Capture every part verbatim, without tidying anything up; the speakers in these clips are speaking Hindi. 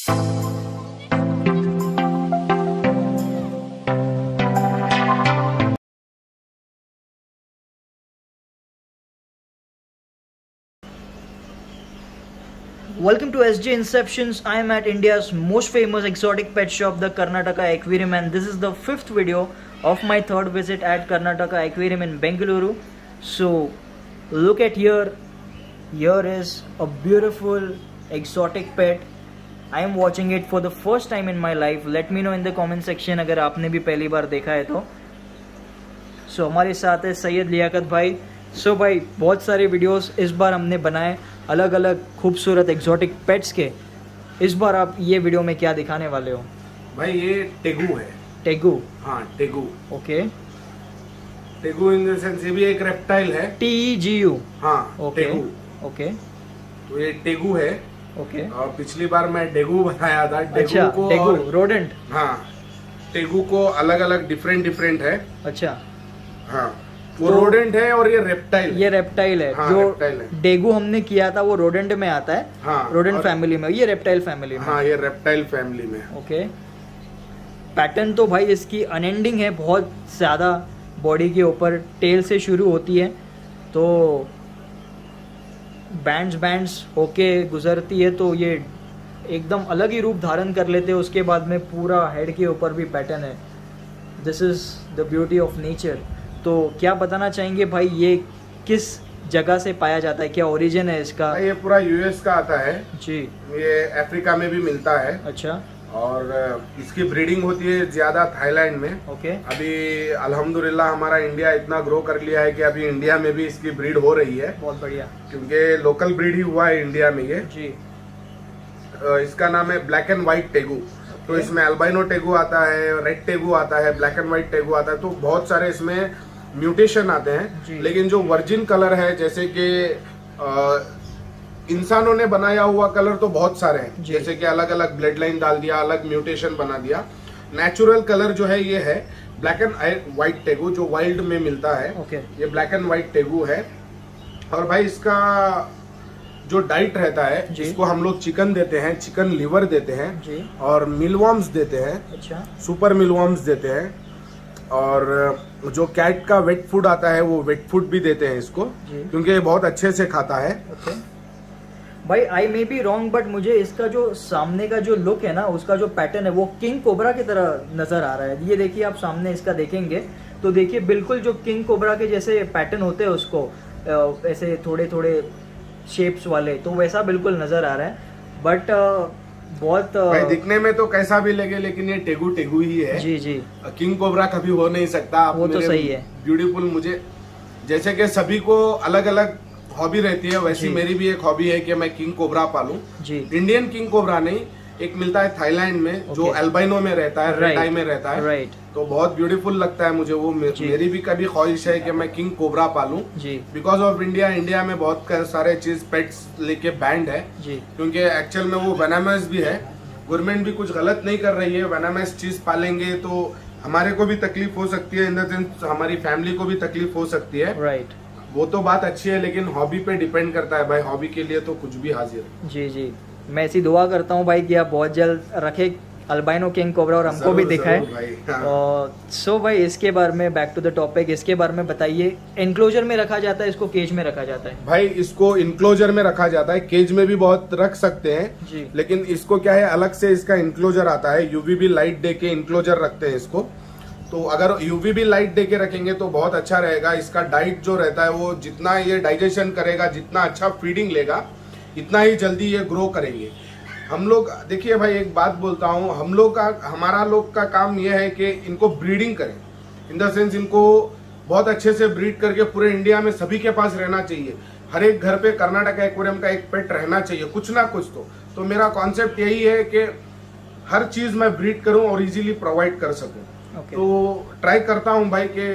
Welcome to S J Inceptions. I am at India's most famous exotic pet shop, the Karnataka Aquarium, and this is the fifth video of my third visit at Karnataka Aquarium in Bengaluru. So look at here. Here is a beautiful exotic pet. I am watching it for the first time in my life. Let me know in the comment section अगर आपने भी पहली बार देखा है तो. So हमारे साथ है सैयद लियाकत भाई. सो भाई बहुत सारे वीडियोस इस बार हमने बनाए अलग अलग खूबसूरत एग्जॉटिक पेट्स के. इस बार आप ये वीडियो में क्या दिखाने वाले हो? भाई ये टेगू है. टेगू? हाँ tegu. Okay. Tegu in the sense ये भी एक रेप्टाइल है. T E G U. हाँ टेगू. ओके. तो ये टेगू है. ओके. और पिछली बार मैं डेगू बनाया था. टेगू अच्छा, को टेगू रोडेंट. हाँ टेगू को अलग अलग डिफरेंट डिफरेंट है. अच्छा. हाँ वो तो रोडेंट है और ये रेप्टाइल. ये रेप्टाइल है. हाँ, जो रेप्टाइल है. डेगू हमने किया था वो रोडेंट में आता है. हाँ, रोडेंट फैमिली में. ये रेप्टाइल फैमिली में. हाँ ये रेप्टाइल फैमिली में. ओके. पैटर्न तो भाई इसकी अनएंडिंग है. बहुत ज्यादा बॉडी के ऊपर टेल से शुरू होती है तो बैंड्स बैंड्स होके गुजरती है तो ये एकदम अलग ही रूप धारण कर लेते हैं. उसके बाद में पूरा हेड के ऊपर भी पैटर्न है. This is the beauty of nature. तो क्या बताना चाहेंगे भाई ये किस जगह से पाया जाता है? क्या ओरिजिन है इसका? ये पूरा यूएस का आता है जी. ये अफ्रीका में भी मिलता है. अच्छा. और इसकी ब्रीडिंग होती है ज्यादा थाईलैंड में. ओके. अभी अल्हम्दुलिल्लाह हमारा इंडिया इतना ग्रो कर लिया है कि अभी इंडिया में भी इसकी ब्रीड हो रही है. बहुत बढ़िया. क्योंकि लोकल ब्रीड ही हुआ है इंडिया में ये जी. इसका नाम है ब्लैक एंड व्हाइट टेगू. तो इसमें अल्बाइनो टेगू आता है, रेड टेगू आता है, ब्लैक एंड व्हाइट टेगू आता है. तो बहुत सारे इसमें म्यूटेशन आते हैं. लेकिन जो वर्जिन कलर है जैसे कि इंसानों ने बनाया हुआ कलर तो बहुत सारे हैं. जैसे कि अलग अलग ब्लड लाइन डाल दिया, अलग म्यूटेशन बना दिया. नेचुरल कलर जो है ये है ब्लैक एंड व्हाइट टेगू जो वाइल्ड में मिलता है. ये ब्लैक एंड व्हाइट टेगू है. और भाई इसका जो डाइट रहता है जिसको हम लोग चिकन देते हैं, चिकन लिवर देते हैं जी. और मिलवॉर्म्स देते हैं. अच्छा. सुपर मिलवॉर्म्स देते हैं. और जो कैट का वेट फूड आता है वो वेट फूड भी देते हैं इसको क्योंकि ये बहुत अच्छे से खाता है. ओके. भाई I may be wrong but मुझे इसका जो सामने का जो लुक है ना उसका जो पैटर्न है वो किंग कोबरा की तरह नजर आ रहा है. ये देखिए आप सामने इसका देखेंगे तो देखिए बिल्कुल जो किंग कोबरा के जैसे पैटर्न होते हैं उसको ऐसे थोड़े थोड़े शेप्स वाले तो वैसा बिल्कुल नजर आ रहा है. बट बहुत भाई दिखने में तो कैसा भी लगे लेकिन ये टेगू टेगू ही है जी जी. किंग कोबरा कभी हो नहीं सकता. आप वो तो सही है. ब्यूटीफुल. मुझे जैसे कि सभी को अलग अलग हॉबी रहती है वैसी मेरी भी एक हॉबी है कि मैं किंग कोबरा पालूं जी. इंडियन किंग कोबरा नहीं, एक मिलता है थाईलैंड में जो अल्बाइनो में रहता है, रेड आई में रहता है. राइट. तो बहुत ब्यूटीफुल लगता है मुझे वो. मेरी भी कभी ख्वाहिश है कि मैं किंग कोबरा पालूं जी. बिकॉज ऑफ इंडिया इंडिया में बहुत सारे चीज पेट्स लेके बैंड है जी. क्योंकि एक्चुअल में वो वेनामस भी है. गवर्नमेंट भी कुछ गलत नहीं कर रही है. वेनामस चीज पालेंगे तो हमारे को भी तकलीफ हो सकती है. इन द सेंस हमारी फैमिली को भी तकलीफ हो सकती है. राइट. वो तो बात अच्छी है लेकिन हॉबी पे डिपेंड करता है भाई. हॉबी के लिए तो कुछ भी हाजिर है जी जी. मैं ऐसी दुआ करता हूँ भाई कि आप बहुत जल्द रखे अल्बाइनो किंग कोबरा और हमको भी दिखाए. और सो भाई इसके बारे में बैक टू द टॉपिक, इसके बारे में बताइए. इनक्लोजर में रखा जाता है इसको, केज में रखा जाता है? भाई इसको इनक्लोजर में रखा जाता है. केज में भी बहुत रख सकते हैं जी. लेकिन इसको क्या है अलग से इसका इनक्लोजर आता है. यूवीबी लाइट दे के इनक्लोजर रखते हैं इसको. तो अगर यूवीबी लाइट दे के रखेंगे तो बहुत अच्छा रहेगा. इसका डाइट जो रहता है वो जितना ये डाइजेशन करेगा, जितना अच्छा फीडिंग लेगा इतना ही जल्दी ये ग्रो करेंगे. हम लोग देखिए भाई एक बात बोलता हूँ, हम लोग का हमारा लोग का काम ये है कि इनको ब्रीडिंग करें. इन द सेंस इनको बहुत अच्छे से ब्रीड करके पूरे इंडिया में सभी के पास रहना चाहिए. हर एक घर पे कर्नाटक एक्वेरियम का एक पेट रहना चाहिए कुछ ना कुछ. तो तो मेरा कॉन्सेप्ट यही है कि हर चीज मैं ब्रीड करूं और इजीली प्रोवाइड कर सकूं. okay. तो ट्राई करता हूं भाई कि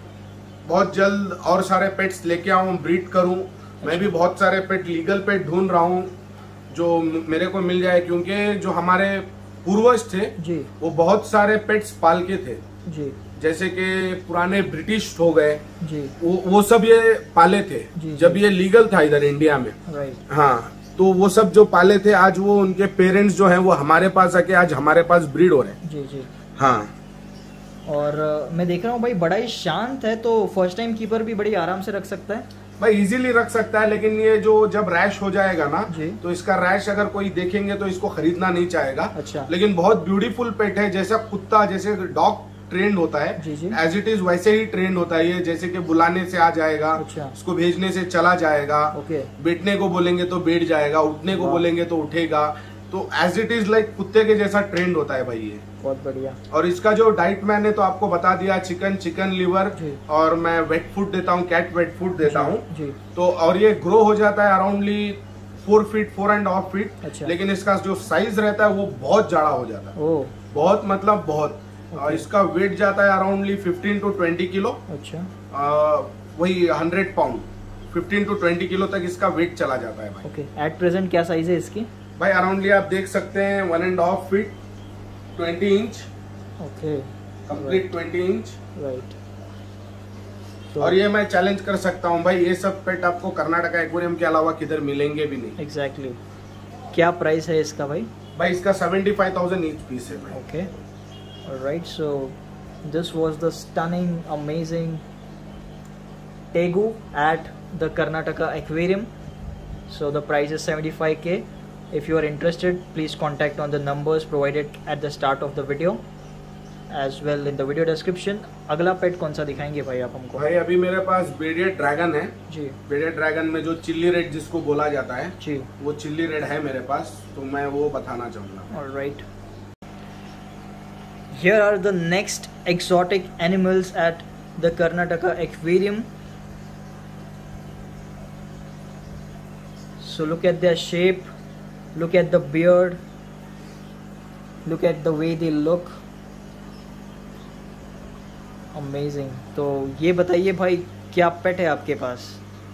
बहुत जल्द और सारे पेट्स लेके आऊं, ब्रीड करूं. अच्छा. मैं भी बहुत सारे पेट लीगल पेट ढूंढ रहा हूं जो मेरे को मिल जाए क्योंकि जो हमारे पूर्वज थे जी. वो बहुत सारे पेट्स पाल के थे जी. जैसे कि पुराने ब्रिटिश हो गए जी. वो वो सब ये पाले थे जी, जब जी. ये लीगल था इधर इंडिया में. राइट. हाँ तो वो सब जो पाले थे आज वो उनके पेरेंट्स जो हैं वो हमारे पास आके आज हमारे पास ब्रीड हो रहे हैं। जी जी हाँ। और uh, मैं देख रहा हूँ भाई बड़ा ही शांत है, तो फर्स्ट टाइम कीपर भी बड़ी आराम से रख सकता है भाई, इजीली रख सकता है। लेकिन ये जो जब रैश हो जाएगा ना जी। तो इसका रैश अगर कोई देखेंगे तो इसको खरीदना नहीं चाहेगा। अच्छा। लेकिन बहुत ब्यूटीफुल पेट है, जैसा कुत्ता जैसे डॉग ट्रेंड होता है एज इट इज वैसे ही ट्रेंड होता है ये। जैसे कि बुलाने से आ जाएगा, अच्छा। उसको भेजने से चला जाएगा, ओके। बैठने को बोलेंगे तो बैठ जाएगा, उठने को बोलेंगे तो उठेगा। तो एज इट इज लाइक कुत्ते के जैसा ट्रेंड होता है भाई ये। बहुत बढ़िया। और इसका जो डाइट मैंने तो आपको बता दिया, चिकन चिकन लिवर और मैं वेट फूड देता हूँ, कैट वेट फूड देता हूँ। तो और ये ग्रो हो जाता है aroundly four feet four and half feet. अच्छा। लेकिन इसका जो साइज रहता है वो बहुत जाड़ा हो जाता है। ओ। बहुत मतलब बहुत। Okay. इसका वेट जाता है aroundly fifteen to twenty kilo. अच्छा। आ, वही hundred pound fifteen to twenty kilo तक इसका वेट चला जाता है भाई। ओके। एट प्रेजेंट क्या साइज है इसकी भाई? अराउंडली आप देख सकते हैं one and half feet twenty inch. Okay. Complete twenty inch. Right. तो और ये मैं चैलेंज कर सकता हूँ भाई, ये सब पेट आपको कर्नाटका एक्वेरियम के अलावा किधर मिलेंगे भी नहीं। Exactly exactly. क्या प्राइस है इसका भाई? भाई इसका seventy five thousand each piece है भाई। Okay. Alright, so this was the stunning, amazing Tegu at the Karnataka Aquarium. So the price is seventy-five K. If you are interested, please contact on the numbers provided at the start of the video, as well in the video description. अगला पेट कौन सा दिखाएंगे भाई आप हमको? भाई अभी मेरे पास बेडेड ड्रैगन है जी। बेडेड ड्रैगन में जो चिल्ली रेड जिसको बोला जाता है जी, वो चिल्ली रेड है मेरे पास, तो मैं वो बताना चाहूँगा। Alright. Here are the next exotic animals at the Karnataka Aquarium. So look at their shape, look at the beard, look at the way they look. Amazing. तो ये बताइए भाई क्या पेट है आपके पास?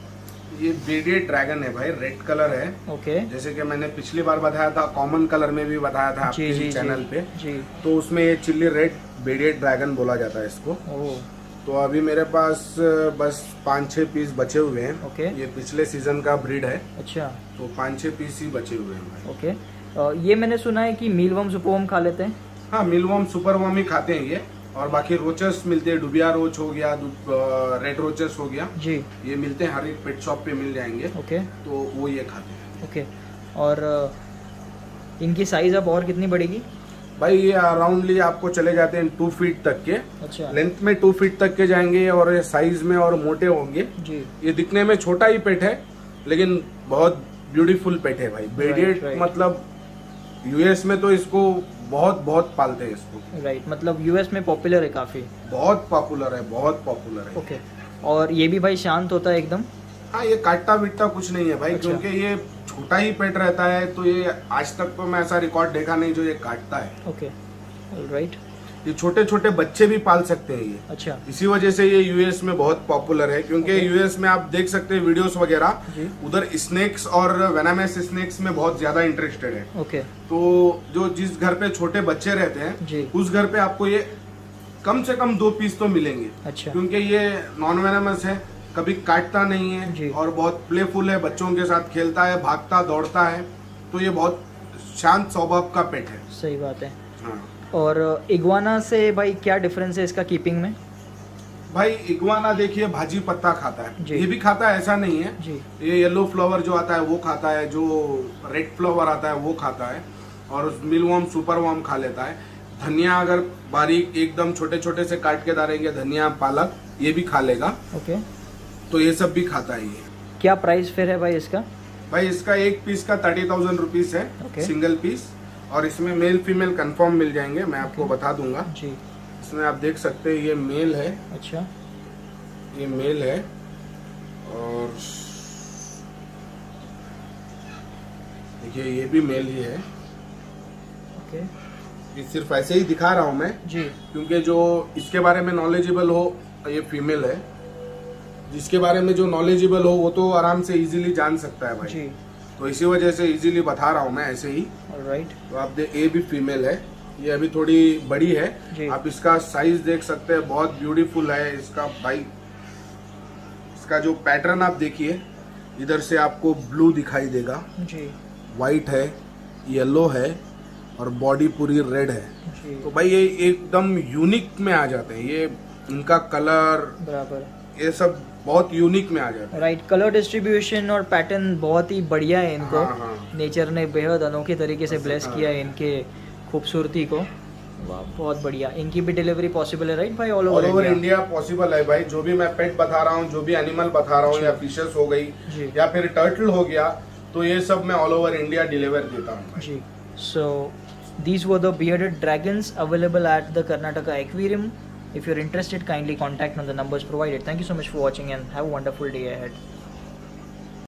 ये बेडेड ड्रैगन है भाई, रेड कलर है। ओके। okay. जैसे कि मैंने पिछली बार बताया था, कॉमन कलर में भी बताया था आपके जी, चैनल जी, पे जी। तो उसमें ये चिल्ली रेड बेडेड ड्रैगन बोला जाता है इसको। ओह। तो अभी मेरे पास बस पाँच छह पीस बचे हुए हैं। ओके। ये पिछले सीजन का ब्रीड है। अच्छा। तो पाँच छह पीस ही बचे हुए हैं भाई। ओके। uh, ये मैंने सुना है कि मीलवर्म सुपरवर्म खा लेते हैं। हाँ, मीलवर्म सुपरवर्म ही खाते हैं ये। और बाकी रोचस मिलते हैं, डुबिया रोच हो गया, रेड रोचस हो गया जी, ये मिलते हैं, हर एक पेट शॉप पे मिल जाएंगे। ओके। तो वो ये खाते हैं। ओके। और इनकी साइज अब और कितनी बढ़ेगी भाई? ये अराउंडली आपको चले जाते हैं टू फीट तक के। अच्छा। लेंथ में टू फीट तक के जाएंगे और ये साइज में और मोटे होंगे जी। ये दिखने में छोटा ही पेट है लेकिन बहुत ब्यूटीफुल पेट है भाई। बेडेड मतलब यूएस में तो इसको बहुत बहुत पालते हैं इसको। Right right. मतलब यूएस में पॉपुलर है काफी। बहुत पॉपुलर है, बहुत पॉपुलर है। Okay okay. और ये भी भाई शांत होता है एकदम? हाँ, ये काटता बिटता कुछ नहीं है भाई। अच्छा। क्योंकि ये छोटा ही पेट रहता है तो ये आज तक तो मैं ऐसा रिकॉर्ड देखा नहीं जो ये काटता है। ओके। राइट। ये छोटे छोटे बच्चे भी पाल सकते हैं ये। अच्छा। इसी वजह से ये यूएस में बहुत पॉपुलर है क्योंकि okay. यूएस में आप देख सकते हैं वीडियोस वगैरह, उधर स्नेक्स और वेनामस स्नेक्स में बहुत ज्यादा इंटरेस्टेड है। ओके। तो जो जिस घर पे छोटे बच्चे रहते हैं उस घर पे आपको ये कम से कम दो पीस तो मिलेंगे। अच्छा। क्योंकि ये नॉन वेनामस है, कभी काटता नहीं है और बहुत प्लेफुल है, बच्चों के साथ खेलता है, भागता दौड़ता है। तो ये बहुत शांत स्वभाव का पेट है। सही बात है। हाँ। और इग्वाना से भाई क्या डिफरेंस है इसका कीपिंग में? भाई इग्वाना देखिए भाजी पत्ता खाता है, ये भी खाता है, ऐसा नहीं है जी। ये येलो फ्लावर जो आता है वो खाता है, जो रेड फ्लावर आता है वो खाता है, और मिलवर्म सुपरवर्म खा लेता है। धनिया अगर बारीक एकदम छोटे छोटे से काट के डालेंगे, धनिया पालक ये भी खा लेगा। ओके। तो ये सब भी खाता है ये। क्या प्राइस फिर है भाई इसका? भाई इसका एक पीस का थर्टी थाउजेंड रुपीज है। okay. Single piece. और इसमें मेल फीमेल कंफर्म मिल जाएंगे, मैं आपको okay. बता दूंगा जी। इसमें आप देख सकते हैं ये मेल है। अच्छा। ये मेल है और देखिए ये भी मेल ही है। ओके। ये सिर्फ ऐसे ही दिखा रहा हूं मैं जी, क्योंकि जो इसके बारे में नॉलेजेबल हो ये फीमेल है, जिसके बारे में जो नॉलेजेबल हो वो तो आराम से इजीली जान सकता है भाई जी। तो इसी वजह से इजीली बता रहा हूँ मैं ऐसे ही। राइट। तो आप देख, ये भी फीमेल है, ये अभी थोड़ी बड़ी है। आप इसका साइज देख सकते हैं, बहुत ब्यूटीफुल है इसका भाई। इसका जो पैटर्न आप देखिए, इधर से आपको ब्लू दिखाई देगा जी, वाइट है, येलो है और बॉडी पूरी रेड है जी। तो भाई ये एकदम यूनिक में आ जाते हैं, ये इनका कलर बराबर, ये सब बहुत यूनिक में आ जाता है। राइट, कलर डिस्ट्रीब्यूशन और पैटर्न बहुत ही बढ़िया है इनको। हाँ, हाँ। नेचर ने बेहद अनोखे तरीके से ब्लेस किया है इनके खूबसूरती को। वाह, बहुत बढ़िया। इनकी भी डिलीवरी पॉसिबल है राइट भाई? All all over over India possible है भाई। जो भी मैं पेट बता रहा हूँ, जो भी एनिमल बता रहा हूँ, या फिशेस हो गई जी, या फिर टर्टल हो गया, तो ये सब मैं ऑल ओवर इंडिया डिलीवर देता हूँ जी। सो these were the bearded dragons available at the Karnataka Aquarium. If you're interested, kindly contact on the numbers provided. Thank you so much for watching and have a wonderful day ahead.